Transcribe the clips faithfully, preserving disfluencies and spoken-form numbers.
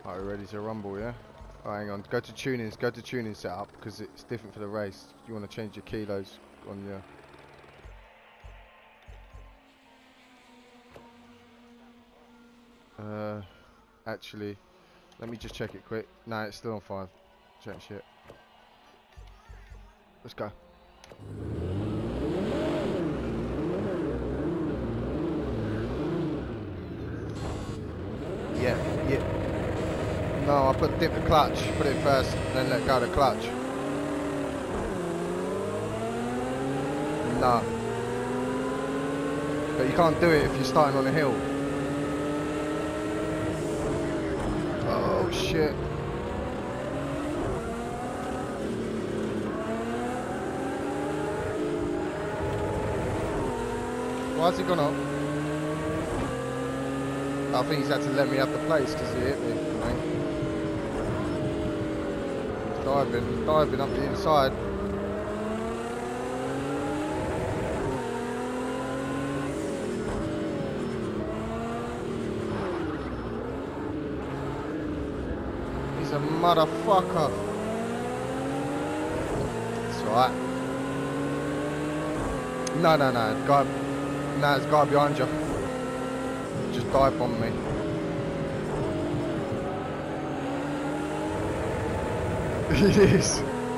Alright, ready to rumble, yeah? Oh, hang on, go to tunings, go to tuning setup because it's different for the race. You want to change your kilos on your... Uh, actually, let me just check it quick. No, it's still on five. Check shit. Let's go. Yeah, yeah. No, I put dip the clutch, put it first, then let go of the clutch. No. But you can't do it if you're starting on a hill. Oh shit. Why's he gone up? I think he's had to let me have the place because he hit me, mate. He's diving, he's diving up the inside. He's a motherfucker. It's alright. No, no, no, guy, no, there's a guy behind you. Just dive on me. It is.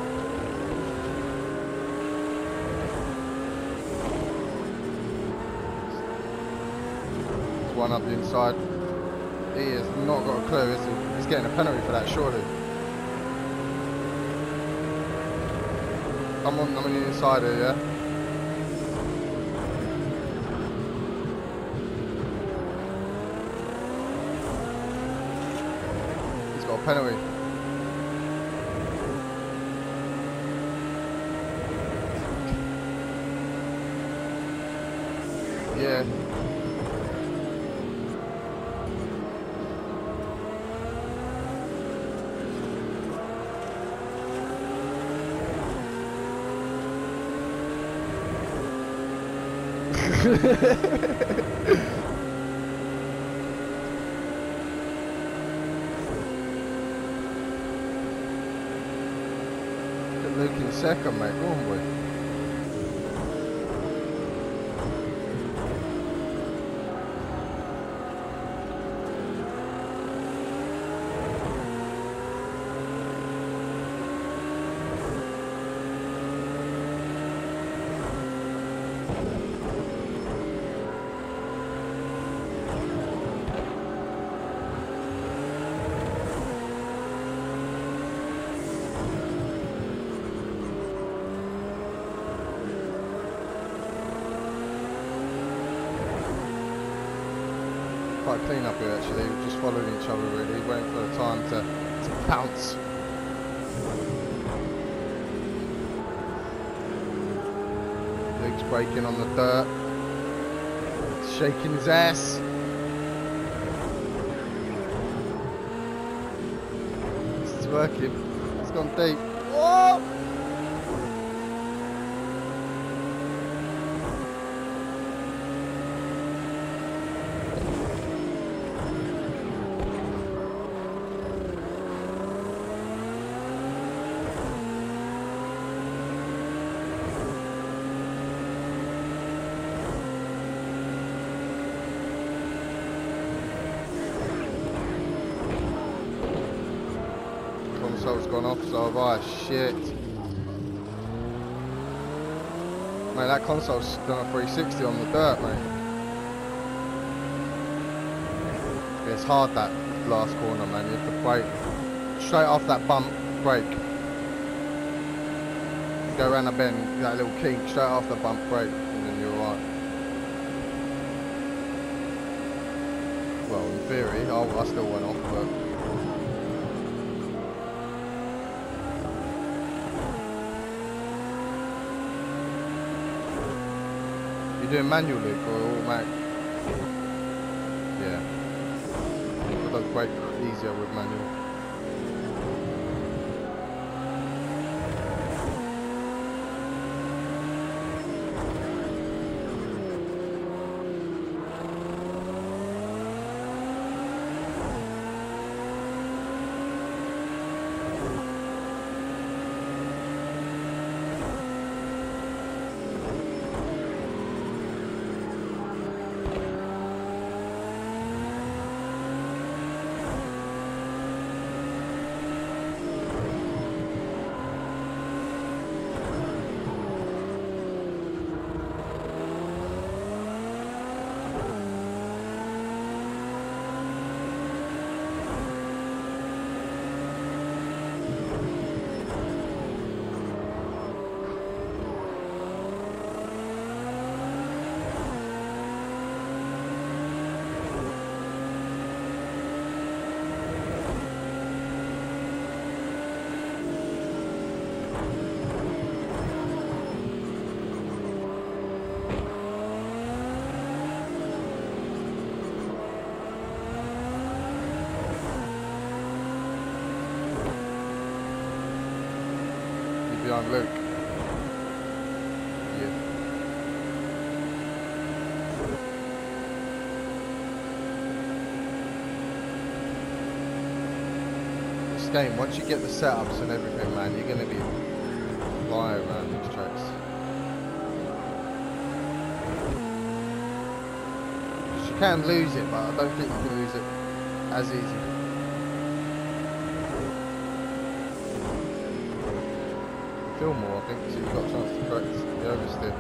There's one up the inside. He has not got a clue, is he? He's getting a penalty for that, surely. I'm on, I'm on the inside here, yeah? Got a penalty. Yeah. Luke in second, mate. Go on, boy. Quite clean up here actually, we're just following each other really, waiting for the time to, to pounce. Luke's braking on the dirt, shaking his ass. It's working, it's gone deep. Whoa! Console's gone off, so have I. Shit. Mate, that console's done a three sixty on the dirt, mate. It's hard that last corner, man. You have to brake. Straight off that bump, brake. Go around the bend, that little kink, straight off the bump, brake, and then you're alright. Well, in theory, I, I still went off, but... Doing manual, Luke, or automatic? Yeah. It does brake easier with manual. behind Luke. Yeah. This game, once you get the setups and everything, man, you're gonna be flying around these tracks. You can lose it, but I don't think you can lose it as easy. Feel more, I think, so you've got a chance to correct the oversteer.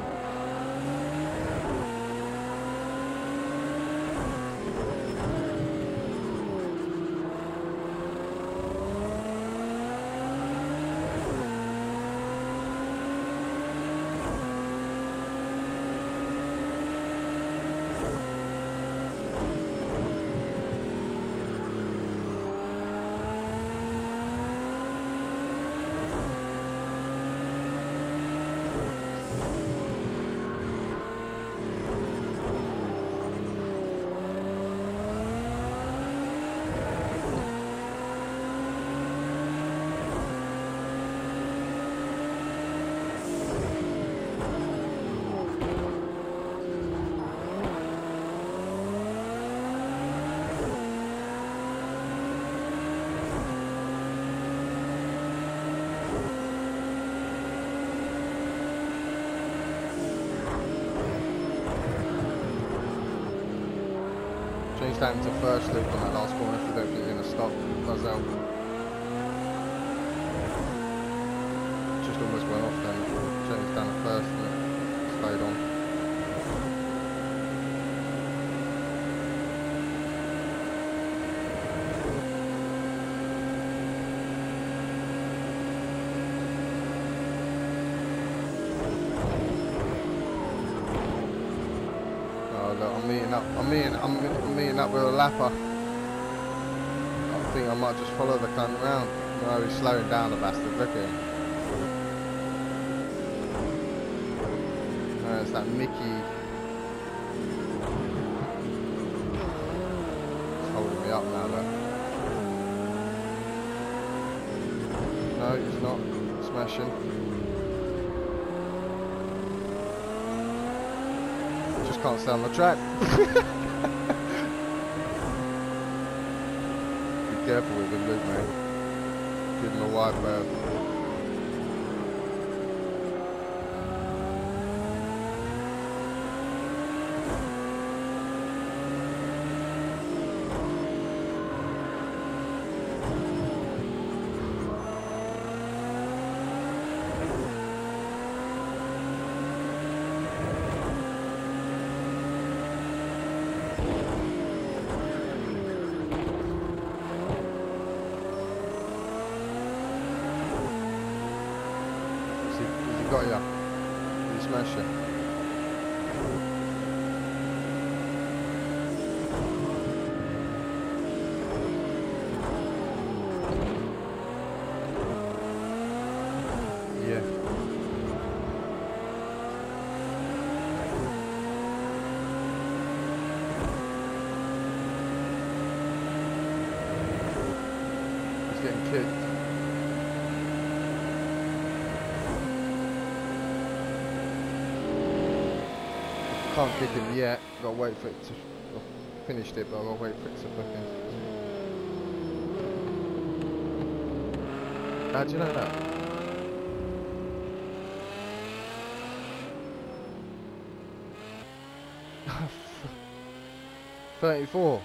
Change that into first loop on that last corner if you don't think you're going to stop. Does help. Just almost went off then. Changed down to first and it stayed on. I'm meeting up. I'm meeting. I'm, I'm meeting up with a lapper. I think I might just follow the cunt around. No, he's slowing down, the bastard. Look at him. No, it's that Mickey. He's holding me up now, look. No, he's not. Smashing. Can't stay on the track. Be careful with him, Luke, mate. Give him a wide berth. Got ya. Did you smash it? Yeah. He's getting kicked. Can't kick him yet, gotta wait for it to, I've finished it, but I've gotta wait for it to fucking... How do you know that? thirty-four.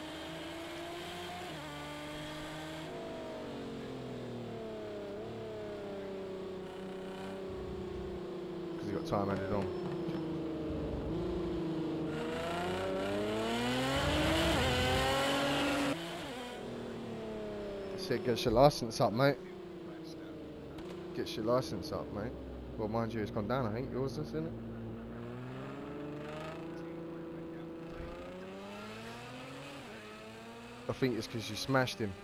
Because he got time added on. It gets your license up, mate. Gets your license up, mate. Well, mind you, it's gone down, I think. Yours is, isn't it? I think it's because you smashed him.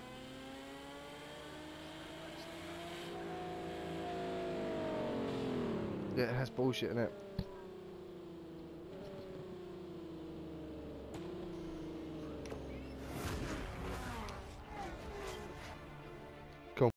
Yeah, that's bullshit, isn't it?